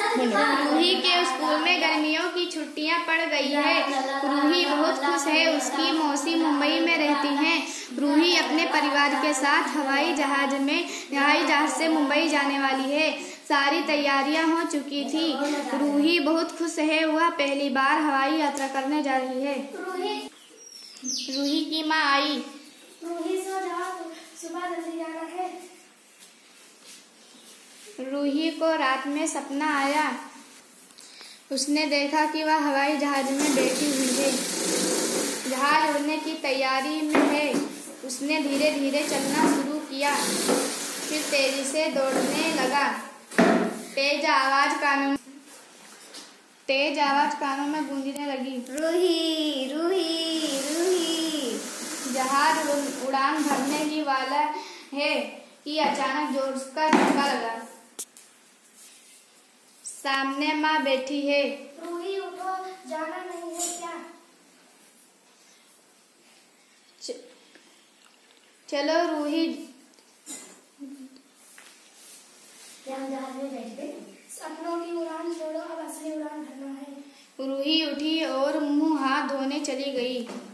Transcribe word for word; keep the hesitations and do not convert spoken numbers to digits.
रूही के स्कूल में गर्मियों की छुट्टियां पड़ गई है। रूही बहुत खुश है, उसकी मौसी मुंबई में रहती हैं। रूही अपने परिवार के साथ हवाई जहाज में हवाई जहाज से मुंबई जाने वाली है। सारी तैयारियां हो चुकी थी। रूही बहुत खुश है, वह पहली बार हवाई यात्रा करने जा रही है। रूही की माँ आई। रूही सो जाओ, सुबह जल्दी जाना है। रूही को रात में सपना आया। उसने देखा कि वह हवाई जहाज में बैठी हुई है। जहाज उड़ने की तैयारी में है। उसने धीरे धीरे चलना शुरू किया, फिर तेजी से दौड़ने लगा। तेज आवाज कानों तेज आवाज कानों में गूंजने लगी। रूही, रूही, रूही। जहाज उड़ान भरने ही वाला है कि अचानक जोर का झटका लगा। सामने माँ बैठी है। रूही उठो, जाना नहीं है क्या? च... चलो रूही। जहाज में बैठ गई। सपनों की उड़ान छोड़ो, अब असली उड़ान भरना है। रूही उठी और मुंह हाथ धोने चली गई।